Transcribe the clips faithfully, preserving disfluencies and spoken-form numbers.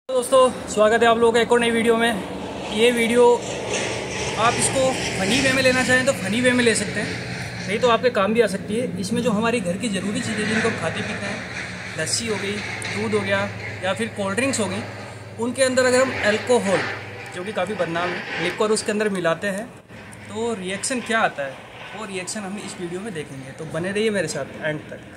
दोस्तों स्वागत है आप लोगों का एक और नई वीडियो में। ये वीडियो आप इसको फनी वे में लेना चाहें तो फनी वे में ले सकते हैं, नहीं तो आपके काम भी आ सकती है। इसमें जो हमारी घर की ज़रूरी चीज़ें जिनको हम खाते पीते हैं, लस्सी हो गई, दूध हो गया या फिर कोल्ड ड्रिंक्स हो गई, उनके अंदर अगर हम अल्कोहल, जो कि काफ़ी बदनाम है, लिक्विड उसके अंदर मिलाते हैं तो रिएक्शन क्या आता है, वो रिएक्शन हम इस वीडियो में देखेंगे। तो बने रहिए मेरे साथ एंड तक।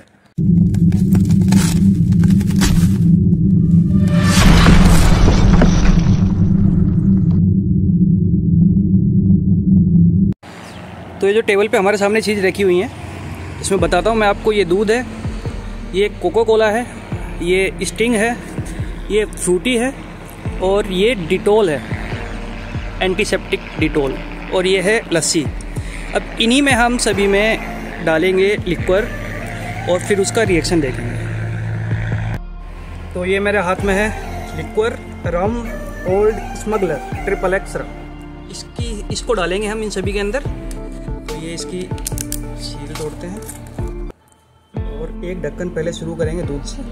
तो ये जो टेबल पे हमारे सामने चीज़ रखी हुई है, इसमें बताता हूँ मैं आपको। ये दूध है, ये कोको कोला है, ये स्टिंग है, ये फ्रूटी है और ये डिटोल है, एंटीसेप्टिक डिटोल, और ये है लस्सी। अब इन्हीं में हम सभी में डालेंगे लिक्विड और फिर उसका रिएक्शन देखेंगे। तो ये मेरे हाथ में है liquid rum Old Smuggler triple X rum. इसकी इसको डालेंगे हम इन सभी के अंदर। ये इसकी सील तोड़ते हैं और एक ढक्कन पहले शुरू करेंगे दूध से।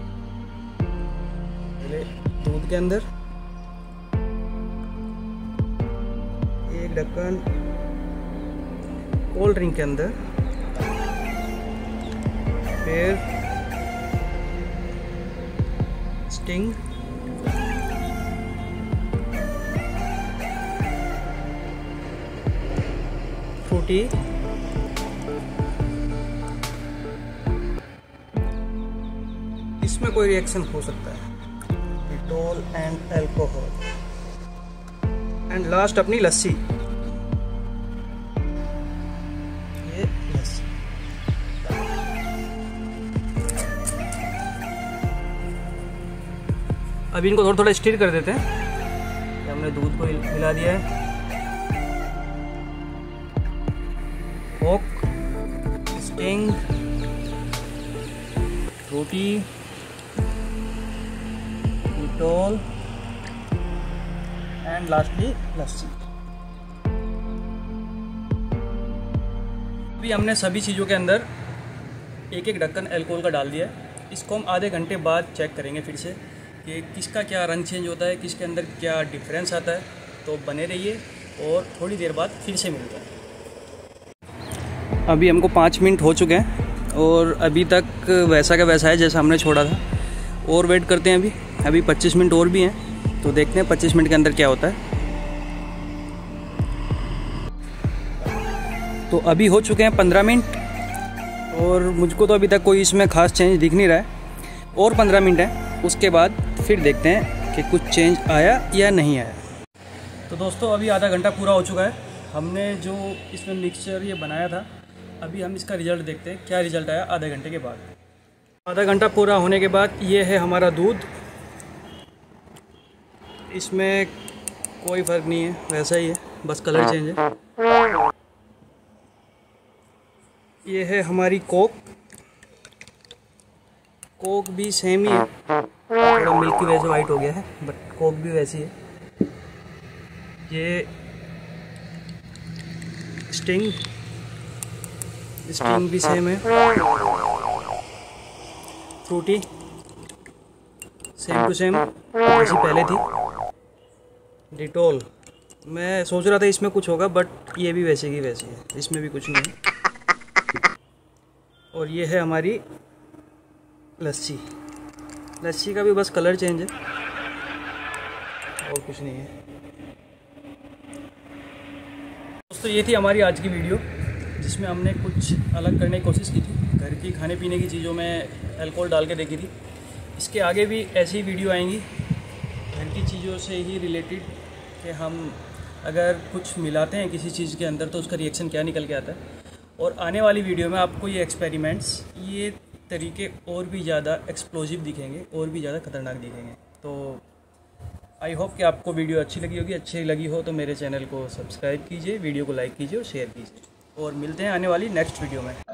पहले दूध के अंदर एक ढक्कन कोल्ड ड्रिंक के अंदर, फिर स्टिंग, फ्रूटी, इसमें कोई रिएक्शन हो सकता है, Dettol and alcohol, and last अपनी लस्सी। ये लस्सी अभी इनको थोड़ा थोड़ा स्टीर कर देते हैं। हमने दूध को मिला दिया है, Coke, Sting, Frooti, Dettol and lastly लस्सी। अभी हमने सभी चीज़ों के अंदर एक एक ढक्कन अल्कोहल का डाल दिया है। इसको हम आधे घंटे बाद चेक करेंगे फिर से कि किसका क्या रंग चेंज होता है, किसके अंदर क्या डिफरेंस आता है। तो बने रहिए और थोड़ी देर बाद फिर से मिलते हैं। अभी हमको पाँच मिनट हो चुके हैं और अभी तक वैसा का वैसा है जैसा हमने छोड़ा था। और वेट करते हैं। अभी अभी पच्चीस मिनट और भी हैं, तो देखते हैं पच्चीस मिनट के अंदर क्या होता है। तो अभी हो चुके हैं पंद्रह मिनट और मुझको तो अभी तक कोई इसमें ख़ास चेंज दिख नहीं रहा है। और पंद्रह मिनट है, उसके बाद फिर देखते हैं कि कुछ चेंज आया या नहीं आया। तो दोस्तों अभी आधा घंटा पूरा हो चुका है। हमने जो इसमें मिक्सचर ये बनाया था, अभी हम इसका रिज़ल्ट देखते हैं क्या रिज़ल्ट आया आधे घंटे के बाद। आधा घंटा पूरा होने के बाद ये है हमारा दूध। इसमें कोई फ़र्क नहीं है, वैसा ही है, बस कलर चेंज है। ये है हमारी कोक। कोक भी सेम ही है, थोड़ा मिल्क की वजह से वाइट हो गया है, बट कोक भी वैसी है। ये स्टिंग स्टिंग भी सेम है। फ्रूटी सेम टू सेम जैसी पहले थी। डिटोल मैं सोच रहा था इसमें कुछ होगा, बट ये भी वैसे की वैसी है, इसमें भी कुछ नहीं है। और ये है हमारी लस्सी। लस्सी का भी बस कलर चेंज है और कुछ नहीं है। दोस्तों ये थी हमारी आज की वीडियो, जिसमें हमने कुछ अलग करने की कोशिश की थी। घर की खाने पीने की चीज़ों में अल्कोहल डाल के देखी थी। इसके आगे भी ऐसी ही वीडियो आएंगी घर की चीज़ों से ही रिलेटेड, कि हम अगर कुछ मिलाते हैं किसी चीज़ के अंदर तो उसका रिएक्शन क्या निकल के आता है। और आने वाली वीडियो में आपको ये एक्सपेरिमेंट्स, ये तरीके और भी ज़्यादा एक्सप्लोजिव दिखेंगे, और भी ज़्यादा खतरनाक दिखेंगे। तो आई होप कि आपको वीडियो अच्छी लगी होगी। अच्छी लगी हो तो मेरे चैनल को सब्सक्राइब कीजिए, वीडियो को लाइक कीजिए और शेयर कीजिए। और मिलते हैं आने वाली नेक्स्ट वीडियो में।